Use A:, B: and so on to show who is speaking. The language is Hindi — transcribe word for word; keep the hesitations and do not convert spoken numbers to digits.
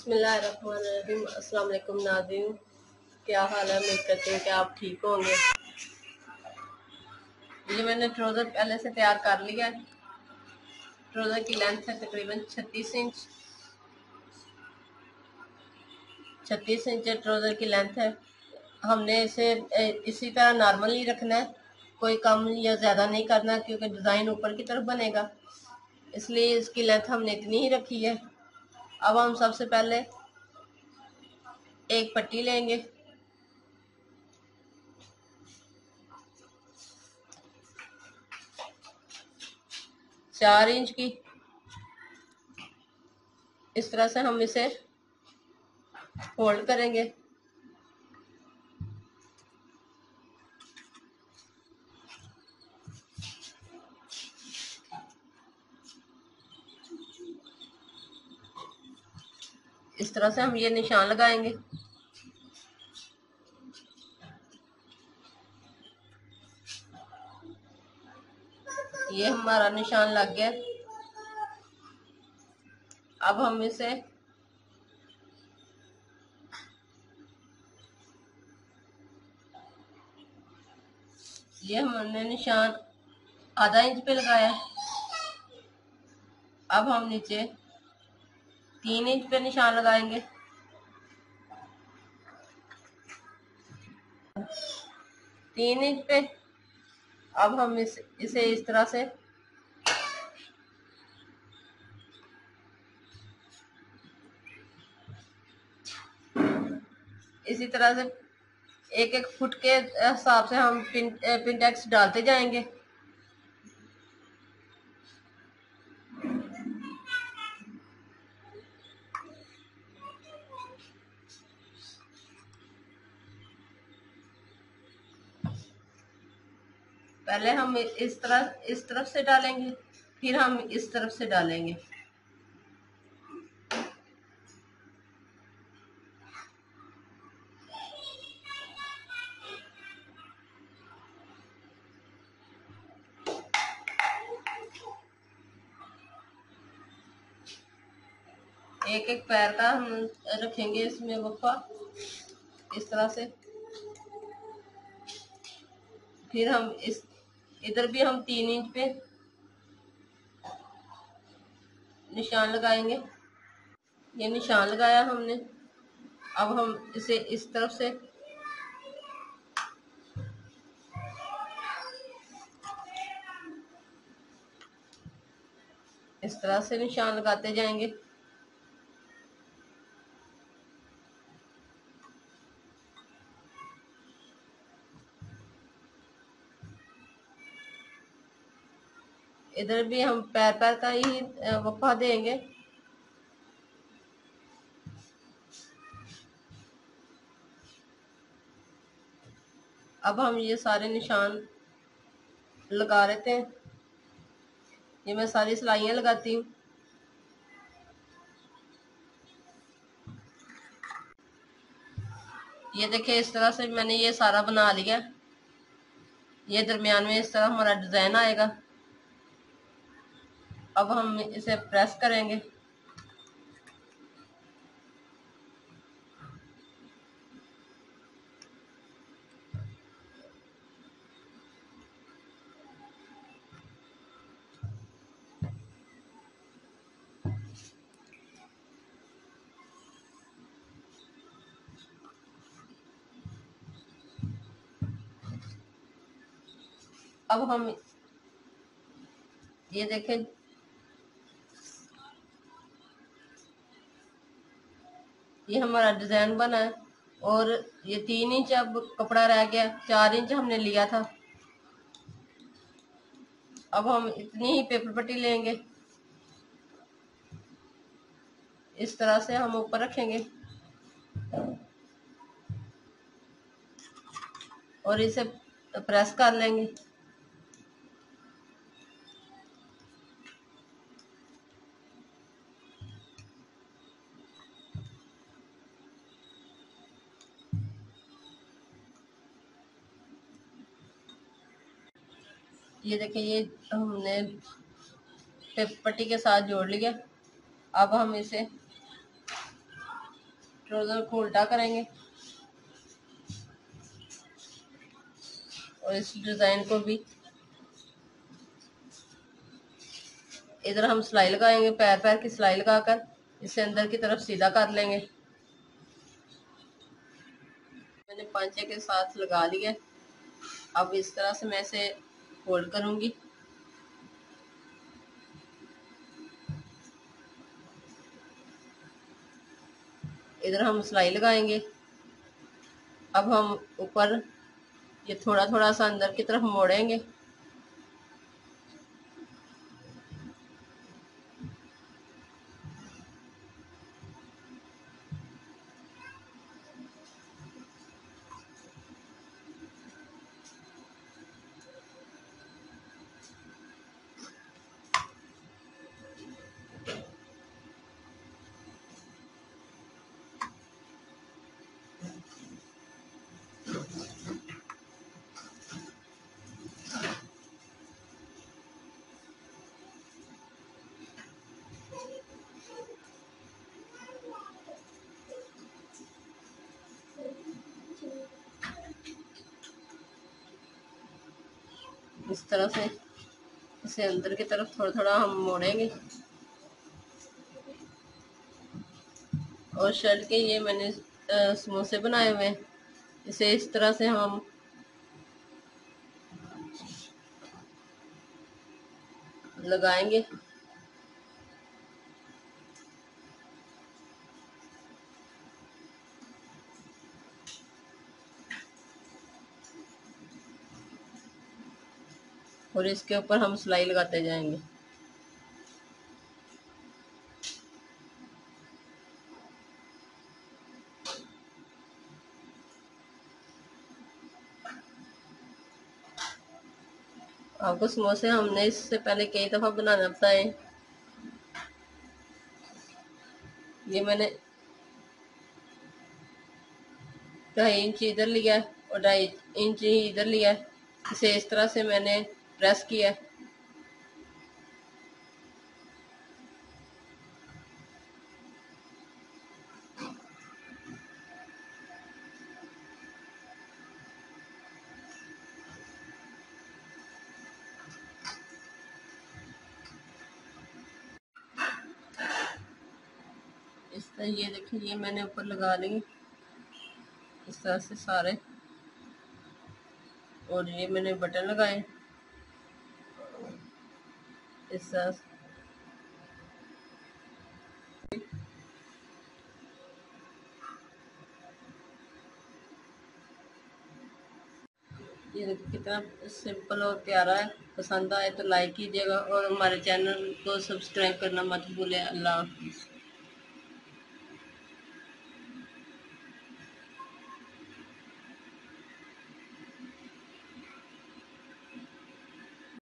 A: बिस्मिल्लाहिर्रहमानिर्रहीम। अस्सलाम वालेकुम नाज़रीन, क्या हाल है? उम्मीद करती हूँ कि आप ठीक होंगे। ये मैंने ट्राउज़र पहले से तैयार कर लिया है। ट्राउज़र की लेंथ है तकरीबन छत्तीस इंच छत्तीस इंच ट्राउज़र की लेंथ है। हमने इसे इसी तरह नॉर्मल ही रखना है, कोई कम या ज़्यादा नहीं करना, क्योंकि डिज़ाइन ऊपर की तरफ बनेगा, इसलिए इसकी लेंथ हमने इतनी ही रखी है। अब हम सबसे पहले एक पट्टी लेंगे, चार इंच की। इस तरह से हम इसे फोल्ड करेंगे। इस तरह से हम ये निशान लगाएंगे। ये हमारा निशान लग गया। अब हम इसे ये हमने निशान आधा इंच पे लगाया। अब हम नीचे तीन इंच पे निशान लगाएंगे। तीन इंच पे अब हम इस, इसे इस तरह से इसी तरह से एक एक फुट के हिसाब से हम पिन पिन टैक्स डालते जाएंगे। पहले हम इस तरह इस तरफ से डालेंगे, फिर हम इस तरफ से डालेंगे। एक एक पैर का हम रखेंगे इसमें वक्फा, इस तरह से। फिर हम इस इधर भी हम तीन इंच पे निशान लगाएंगे। ये निशान लगाया हमने। अब हम इसे इस तरफ से इस तरह से निशान लगाते जाएंगे। इधर भी हम पैर पैर का ही वक्फा देंगे। अब हम ये सारे निशान लगा लेते हैं। ये मैं सारी सिलाइयाँ लगाती हूँ। ये देखिए, इस तरह से मैंने ये सारा बना लिया। ये दरमियान में इस तरह हमारा डिज़ाइन आएगा। अब हम इसे प्रेस करेंगे। अब हम ये देखें, ये हमारा डिज़ाइन बना है। और ये तीन इंच अब कपड़ा रह गया, चार इंच हमने लिया था। अब हम इतनी ही पेपर पट्टी लेंगे, इस तरह से हम ऊपर रखेंगे और इसे प्रेस कर लेंगे। ये देखिए, ये हमने पेपर पट्टी के साथ जोड़ लिया। अब हम इसे ट्राउजर को उल्टा करेंगे और इस डिजाइन को भी इधर हम सिलाई लगाएंगे, पैर पैर की सिलाई लगाकर इसे अंदर की तरफ सीधा कर लेंगे। मैंने पांचे के साथ लगा लिया। अब इस तरह से मैं इसे फोल्ड करूंगी। इधर हम सिलाई लगाएंगे। अब हम ऊपर ये थोड़ा थोड़ा सा अंदर की तरफ मोड़ेंगे। इस तरह से इसे अंदर की तरफ थोड़ा थोड़ा हम मोड़ेंगे। और शर्ट के ये मैंने समोसे बनाए हुए हैं, इसे इस तरह से हम लगाएंगे। और इसके ऊपर हम सिलाई लगाते जाएंगे। आपको समोसे हमने इससे पहले कई दफ़ा बनाना बताए। ये मैंने ढाई इंच इधर लिया और ढाई इंच इधर लिया। इसे इस तरह से मैंने प्रेस किया। इस तरह ये देखिए, ये मैंने ऊपर लगा ली इस तरह से सारे। और ये मैंने बटन लगाए इस तरह से। ये देखिए कितना सिंपल और प्यारा है। पसंद आए तो लाइक कीजिएगा और हमारे चैनल को सब्सक्राइब करना मत भूलें। अल्लाह हाफिज़।